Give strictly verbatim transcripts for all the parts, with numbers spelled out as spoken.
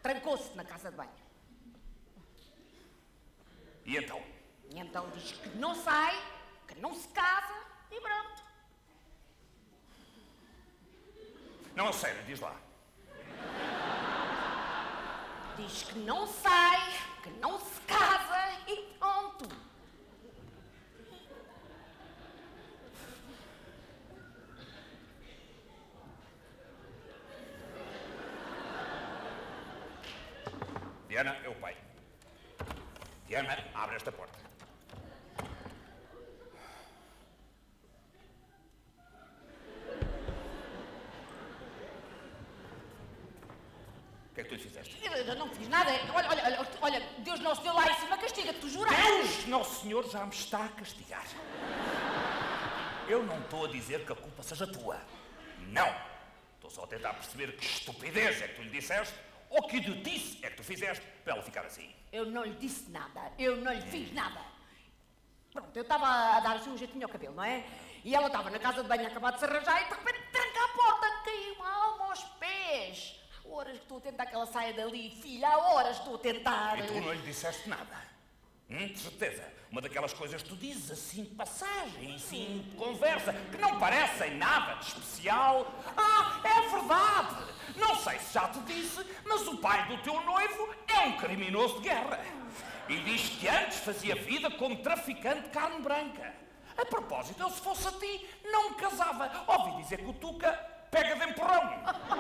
trancou-se na casa de banho. E então? E então diz que não sai, que não se casa e pronto. Não, a sério, diz lá. Diz que não sai, que não se casa e pronto. Diana, é o pai. Diana, abre esta porta. O que é que tu lhe fizeste? Eu não fiz nada. Olha, olha, olha, olha, Deus Nosso Deus lá em cima castiga-te, tu juraste. Deus Nosso Senhor já me está a castigar. Eu não estou a dizer que a culpa seja tua. Não. Estou só a tentar perceber que estupidez é que tu lhe disseste ou que idiotice é que tu fizeste para ela ficar assim. Eu não lhe disse nada. Eu não lhe fiz nada. Pronto, eu estava a dar assim um jeitinho ao cabelo, não é? E ela estava na casa de banho a acabar de se arranjar e de repente tranca a porta, caiu uma alma aos pés. Há horas que estou a tentar que ela saia dali, filha, há horas que estou a tentar. E tu não lhe disseste nada? Hum, de certeza. Uma daquelas coisas que tu dizes assim de passagem, assim de conversa, que não parecem nada de especial. Ah, é verdade! Não sei se já te disse, mas o pai do teu noivo é um criminoso de guerra. E diz que antes fazia vida como traficante de carne branca. A propósito, eu se fosse a ti, não me casava. Ouvi dizer que o Tuca pega de empurrão.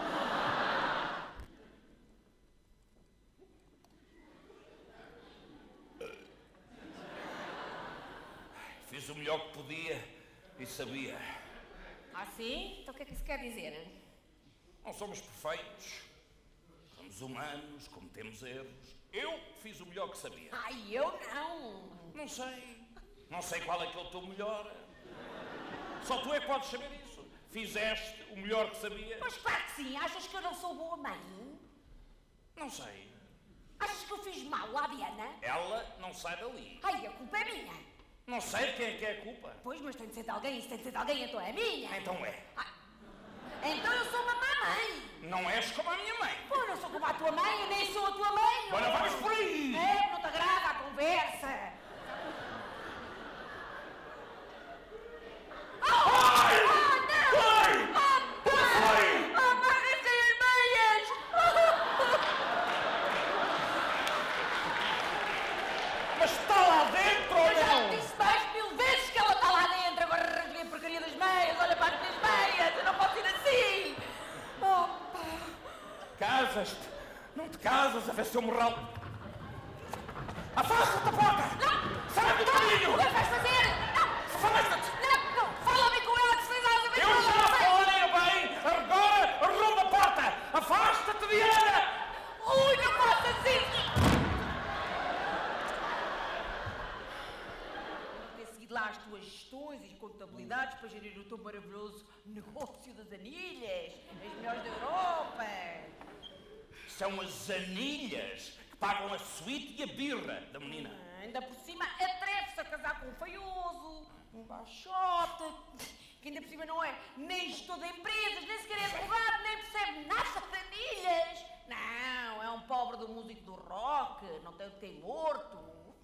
Fiz o melhor que podia e sabia. Ah, sim? Então o que é que isso quer dizer? Não somos perfeitos. Somos humanos, cometemos erros. Eu fiz o melhor que sabia. Ai, eu não. Não sei. Não sei qual é que é o teu melhor. Só tu é que podes saber isso. Fizeste o melhor que sabia. Mas claro que sim. Achas que eu não sou boa mãe? Não sei. Achas que eu fiz mal à Diana? Ela não sai dali. Ai, a culpa é minha. Não sei de quem é que é a culpa. Pois, mas tem de ser de alguém. Se tem de ser de alguém, então é minha. Então é. Ah, então eu sou uma má mãe. Não és como a minha mãe. Pô, não sou como a tua mãe, eu nem sou a tua mãe. Olha, vamos por aí. É, não te agrada a conversa. Ai! Oh, não! Ai! Oh, pai! Oh, pai, risquei as meias! Mas está lá dentro ou Eu já não? te disse mais mil vezes que ela está lá dentro. Agora rasguei a porcaria das meias. Olha para as minhas meias. Eu não posso ir assim. Oh, pá. Casas-te. Não te casas a ver se eu morral. Afasta-te da porta! Não! Sai do Não! caminho! O que é que vais fazer? Não! Afasta-te! Não! Não! Fala-me com ela que se fez algo. Eu já falei bem! Agora arruma a porta! Afasta-te, Diana! Ui, não faças isso! Ter seguido lá as tuas gestões e contabilidades para gerir o teu maravilhoso negócio das anilhas, as melhores da Europa. São as anilhas que pagam a suíte e a birra da menina. Ah, ainda por cima atreve-se a casar com um feioso, um baixote, que ainda por cima não é nem gestor de empresas, nem sequer é advogado, nem percebe nada de anilhas. Não, é um pobre do músico do rock, não tem o que tem morto.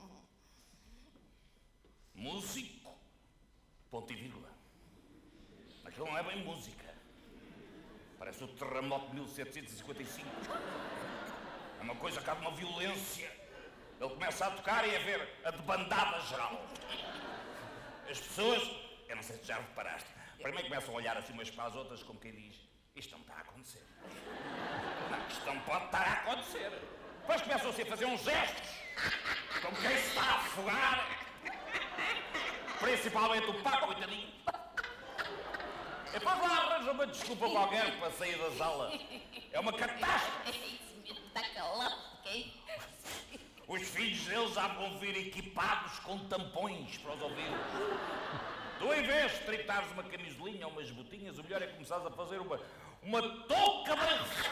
Músico? Ponto e vírgula. Aquilo não é bem música. Parece o terremoto de mil setecentos e cinquenta e cinco. É uma coisa que há de uma violência. Ele começa a tocar e a ver a debandada geral. As pessoas, eu não sei se já reparaste, primeiro começam a olhar assim umas para as outras como quem diz: isto não está a acontecer. Não, isto não pode estar a acontecer. Depois começam-se a fazer uns gestos, como quem se está a afogar. Principalmente o Paco, coitadinho. E depois lá arranja uma desculpa qualquer para sair da sala. É uma catástrofe. Isso mesmo, está calado, ok? Os filhos deles já vão vir equipados com tampões para os ouvidos. Tu, em vez de tritares uma camisolinha ou umas botinhas, o melhor é começares a fazer uma, uma touca branca.